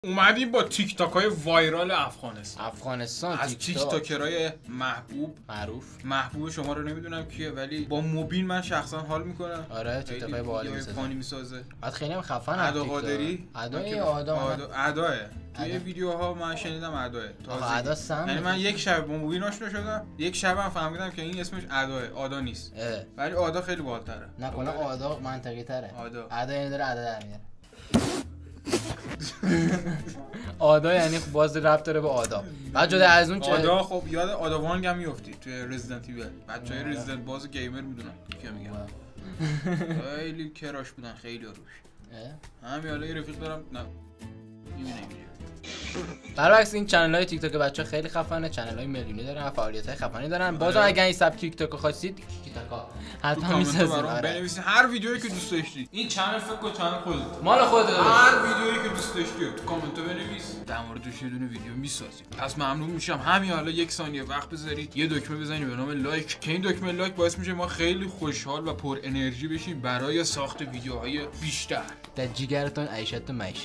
اومدیم با تیک تاک های وایرال افغانستان از تیک تاکرای محبوب شما رو نمیدونم کیه، ولی با موبین من شخصا حال میکنم. آره تیک تاک باحالی میسازه، فانی میسازه. بعد خیلی هم خفنه. ادا قادری اداه توی ویدیوها من شنیدم اداه تازه. یعنی من یک شب با موبین آشنا شدم، یک شبم فهمیدم که این اسمش ادا نیست، ولی ادا خیلی بالاتره. نکنه ادا منطقی تره. ادا یعنی داره ادا در میاره. آدا یعنی باز ربط داره به آدا. بعد جدا از اون چه آدا، خب یاد آدا وانگ هم میافتی توی رزیدنت ایول. بچهای رزیدنت باز گیمر میدونن کیا میگم. خیلی کراش بودن خیلی روش. همین حالا یه رفیق دارم نه میبینه برعکس این چنل های تیک تاک بچه‌ها خیلی خفنه، چنل های میلیونی دارن، فعالیت های خفنی دارن. بازم اگه این سبک تیک تاک خواستید تیک تاک حتما میسازید. بنویسید هر ویدیویی که دوست داشتید. این چنل فکر کنم چنل خودت، مال خودت. هر ویدیویی که دوست داشتی تو کامنت بنویس، در موردش یه دونه ویدیو میسازیم. پس ممنون میشم همین حالا یک ثانیه وقت بذارید یه دکمه بزنید به نام لایک، که این دکمه لایک باعث میشه ما خیلی خوشحال و پر انرژی بشیم برای ساخت ویدیوهای بیشتر. در جیگرتون عیشت و معیشت.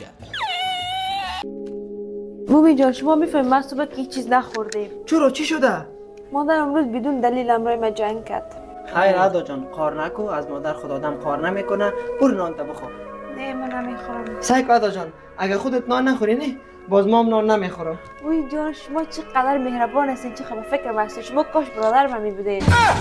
موبین جان شما میفهمید ما صبح که هیچ چیز نخوردیم. چرا چی شده؟ مادر امروز بدون دلیل امرای ما جنگ کرد. خیر ادا جان قار نکو، از مادر خود آدم قار نمیکنه. برو نان تا بخور. نه من نمیخورم. سعی ادا جان اگه خودت نان نخوری نه باز ما هم نان نمیخورم. وای جان شما چقدر مهربان هستین، چه خبر فکر هستین. شما کاش برادر من میبودین.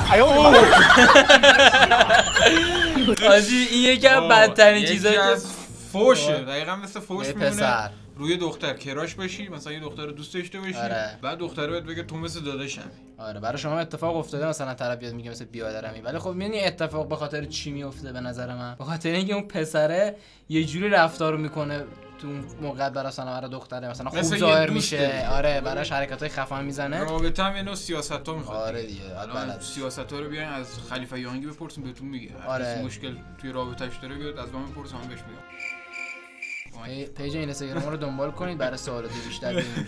آجی این یکی از بدترین چیزایی که فوشه، دقیقاً مثل فوش میمونه روی دختر کراش باشی، مثلا یه دختر رو دوست داشته باشی. بعد دختر بهت بگه تو مثل داداشمی. آره برای شما اتفاق افتاده مثلا طرف بیاد میگه مثل بیادرمی، ولی خب میدونی اتفاق به خاطر چی میفته؟ به نظر من به خاطر اینکه اون پسره یه جوری رفتار میکنه تو موقع برای دختره مثلا خوب ظاهر میشه. آره براش حرکتای خفن میزنه. رابطه هم یه نوع سیاست‌ها میخواد. آره دیگه الان سیاست‌ها رو بیاین از خلیفه یانگی بپرسین بهتون میگه. هر مشکل توی رابطه‌اش داره بیاد از من بپرسین من بهش میگم. پیج اینستاگرام رو دنبال کنید برای سوالات بیشتر بیاین اونجا.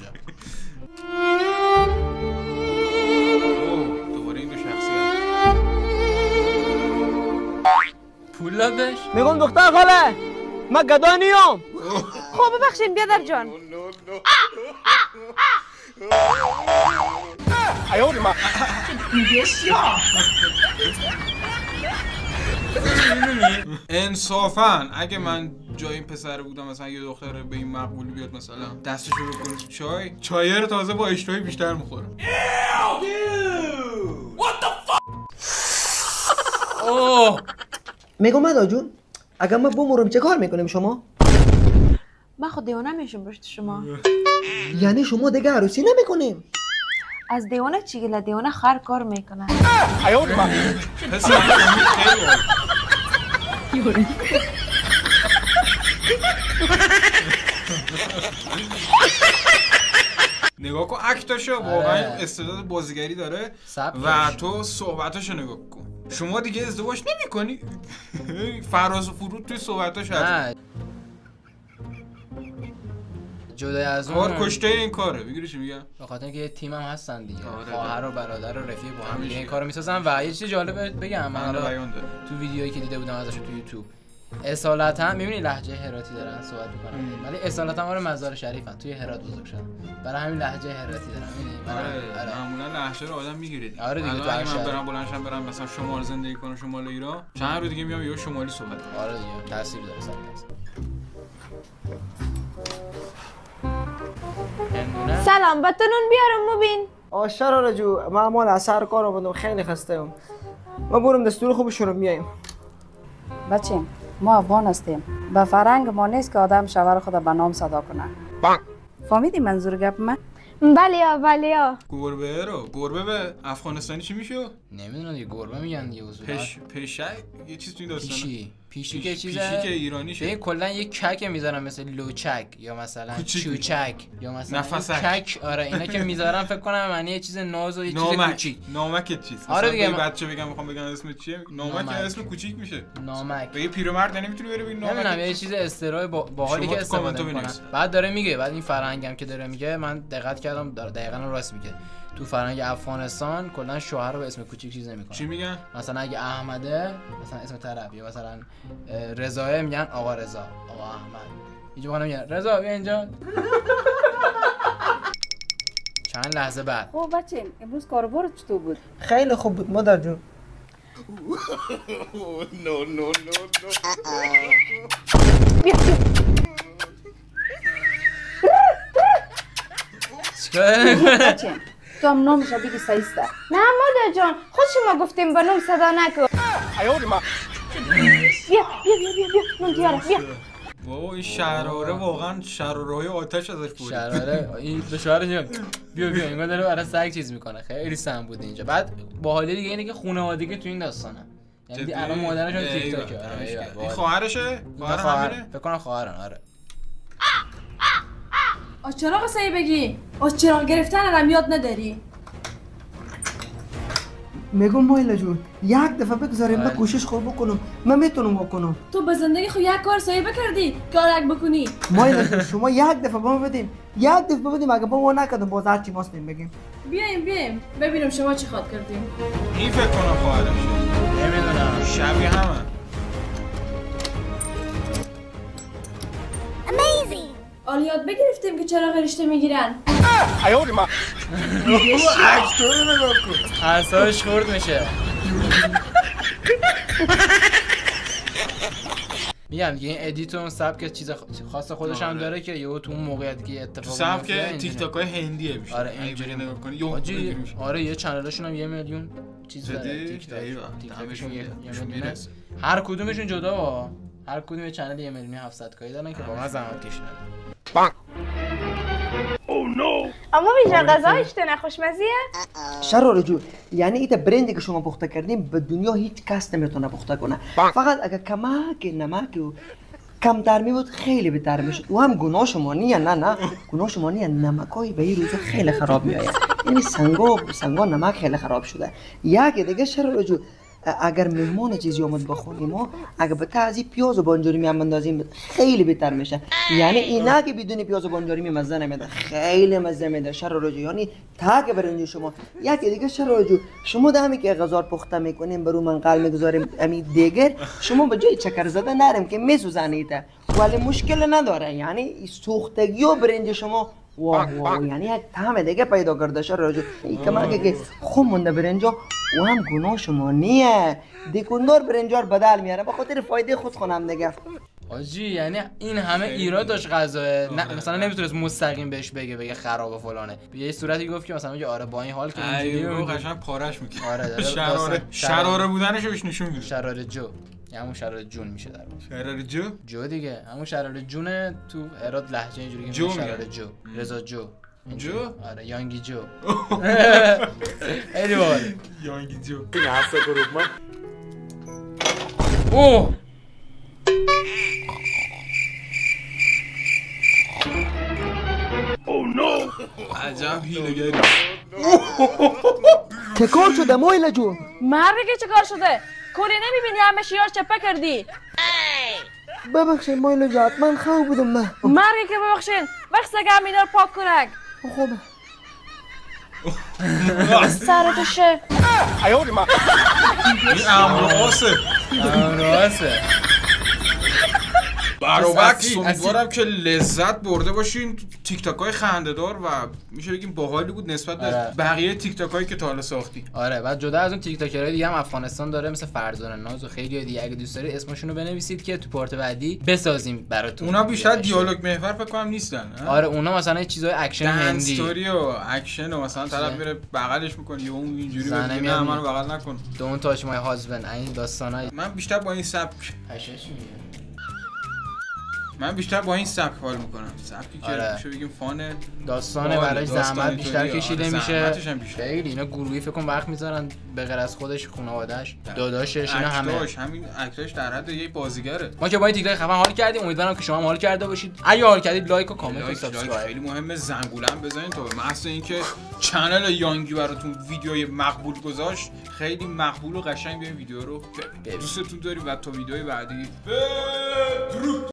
دوباره این دو شخصیت پول داد بهش؟ میگم دختر خاله من گدا نیم. خب ببخشید بیادر جان. انصافا اگه من جای این پسر بودم مثلا یه دختر به این مقبولی بیاد مثلا دستشو بکنه تو چای رو تازه با اشتهای بیشتر میخورم. میگم ادا جون اگه ما بمرم چه کار میکنیم شما؟ من خود دیوانه میشم پشت شما. یعنی شما دیگه عروسی نمیکنیم؟ از دیوانه چی گله؟ دیوانه خر کار میکنه. نگاه کن اکتاشو، واقعا استعداد بازیگری داره و تو صحبتاشو نگاه کن. شما دیگه ازدواج نمی‌کنی؟ فراز و فرود توی صحبتاش هست. جدا از اون کار کشته این کاره. میگیری چی میگم؟ به خاطر اینکه یه تیم هم هستن دیگه. خواهر و برادر و رفیق با هم این کارو میسازن. و یه چیز جالب بگم، من تو ویدیویی که دیده بودم ازش تو یوتیوب اصالتا میبینی لهجه هراتی دارن صحبت میکنن، ولی اصالتا مال مزار شریفن، توی هرات بزرگ شدن، برای همین لهجه هراتی دارن. میبینی معمولا لهجه رو آدم میگیره دیگه. آره دیگه تو اگه من برم بلندشم برم مثلا شمال زندگی کنم، شمال ایران، چند روز دیگه میام یهو شمالی صحبت کنم. آره دیگه تاثیر داره 100%. سلام بتونون بیارم موبین. آشرا رجو من مال اثر کارو بودم خیلی خسته ام. ما برم دستور خوبش رو میایم. بچه ما افغان هستیم، به فرنگ ما نیست که آدم شوهر خود به نام صدا کنه. فهمیدی منظور گپ من؟ بله. گربه به افغانستانی چی میشه؟ نمیدونم دیگه گربه میگن دیگه اصولا. پیشه یه چیز تو این داستانه. پیشی که چیزه. پیشی که ایرانیشه. به کلا یه کک میذارن مثل لوچک یا مثلا چوچک یا مثلا کک. آره اینا که میذارن فکر کنم معنی یه چیز ناز و یه چیز کوچیک. نامک چیز. آره دیگه بچه میخوام بگم اسم چیه؟ نامک اسم کوچیک میشه. نامک. به یه پیرمرد نمیتونی بری ببین نامک. نمیدونم یه چیز استرای باحالی که استفاده میکنن. بعد داره میگه، بعد این فرهنگم که داره میگه من دقت کردم دقیقاً راست میگه. تو فرهنگ افغانستان کلا شوهر رو به اسم کوچیک چیز نمیکنن. چی میگن؟ مثلا اگه احمده مثلا اسم طرف، یا مثلا رضا میگن آقا رضا، آقا احمد. اینجا خانم میاد رضا بیا اینجا. چند لحظه بعد خب بچه امروز کاربار چطور بود؟ خیلی خوب بود مادر جون. بچه تو هم نامش رو بگی سایسته. نه مادر جان خود شما گفتیم با نوم صدا نکن. بیا نوم دیاره بیا. بابا این شراره واقعا شراره‌های آتش ازش بود. شراره این به شوهرش بیا اینو داره برای سگ چیز میکنه. خیلی سم بود اینجا. بعد باحالی دیگه اینه که خانوادگی تو این داستانه. یعنی الان مادرشون تیک تاک این خواهرشه؟ خواهر همینه؟ فکر کنم خواهرن. آره از چراغ سعی بگی از چراغ گرفتن هم یاد نداری. میگم مایلا جون یک دفعه بگذاریم من کوشش خوب بکنم من میتونم بکنم. تو به زندگی خود یک کار سعی بکردی کارک بکنی. مایلا جون شما یک دفعه با ما بدین اگه با ما نکردم باز هرچی ماستیم بگیم. بیایم ببینم شما چی خواد کردیم. این فکر کنم خواهرشه. نمیدونم شبیه همه. حالا یاد بگرفتیم که چراغ رشته میگیرن. اکتور نگاه کن. اعصابش خورد میشه. میگم دیگه این ادیت و اون سبک چیز خاص خودش هم داره که یهو تو اون موقعیتی که اتفاق میفته سبک تیک تاکای هندیه میشه. آره اینجوری نگاه کنی آره یه چنلشون هم 1 میلیون چیز داره تیک تاکشون 1 میلیون. هر کدومشون جدا هر کدوم یه چنل 1 میلیون 700 کایی دارن که واقعا زحمت کشیدن. اما بیجان غذایش تو نخوشمزیه؟ شراره جون یعنی ایت برندی که شما پخته کردیم به دنیا هیچ کس نمیتونه پخته کنه. فقط اگه کمک نمک و کمتر می بود خیلی بهتر میشد. و هم گناه شما نیه. نه گناه شما نیه. نمکای به این روزا خیلی خراب میآید. یعنی سنگا نمک خیلی خراب شده. یک دیگه شراره جون اگر مهمان چیزی اومد بخوریم ما اگه به تعزی پیاز و بانجوری می هم بندازیم خیلی بهتر میشه. یعنی اینا که بدون پیاز و بانجوری می مزه نمیده خیلی مزه میده شراره جو. یعنی تاک برنج شما یکی دیگه شراره جو شما دمی که غذا پخته میکنیم برو منقل میگذاریم امی دیگر شما به جای چکر زده نرم که میسوزانیده ولی مشکل نداره. یعنی سوختگی و برنج شما واه یعنی یک طعم دیگه پیدا کرده شراره جو. این کمک که خوب مونده برنجا و هم گناه شما نیه. دکاندار برنجار بدل میاره به خاطر فایده خود خونم دیگه. آجی یعنی این همه ایراد داشت غذا مثلا نمیتونست مستقیم بهش بگه خراب و فلانه. یه صورتی گفت که مثلا میگه آره با این حال که اینجوریه قشنگ پارش میکنه. آره شراره بودنشو بهش نشون میده. شراره جو یعنی همون شراره جون میشه در واقع. شراره جو دیگه همون شراره جونه تو اراد لهجه اینجوری که شراره جو. رضا جو آره یانگی جو. خیلی باحال یانگی جو. این هفته گروه ما اوه عجب هیله‌گری. چه کار شده مایلا جون؟ مرگه که چه کار شده؟ کوری نمیبینی همه شیار چپه کردی؟ ببخشید مایلا جون حتما خواب بودم من. مرگه که ببخشین وقت سگم اینا رو پاک کنک. خوبه سرتو شه. این امرواسه برابکس. امیدوارم که لذت برده باشین. تیک تاک های خنده‌دار و میشه بگیم باحالی بود نسبت به بقیه تیک تاک هایی که تا حالا ساختی. آره بعد جدا از اون تیک تاکرهای دیگه هم افغانستان داره مثل فرزانه ناز و خیلی دیگه. اگه دوست داری اسمشون رو بنویسید که تو پارت بعدی بسازیم براتون. اونا بیشتر دیالوگ محور فکر کنم نیستن. آره اونا مثلا چیزای اکشن هندی استوری و اکشن و مثلا طرف میره بغلش میکنه یا اون اینجوری میگه منو بغل نکن. دون تاچ مای هازبند این داستانای. من بیشتر با این سبک حال میکنم. سبکی که میشه بگیم فان داستانه براش زحمت بیشتر کشیده میشه. خیلی اینا گروهی فکر کنم وقت میذارن به غیر از خودش خانواده‌اش داداشش اینا همین اکتاش در حد یه بازیگره. ما که با این تیک تاک خفن حال کردیم. امیدوارم که شما هم حال کرده باشید. اگه حال کردید لایک و کامنت و سابسکرایب خیلی مهمه. زنگوله هم بزنید تا به محض اینکه چنل یانگی براتون ویدیوی مقبول گذاشت خیلی مقبول و قشنگ بیاین ویدیو رو ببینید. دوستتون داریم و تا ویدیوی بعدی بدرود.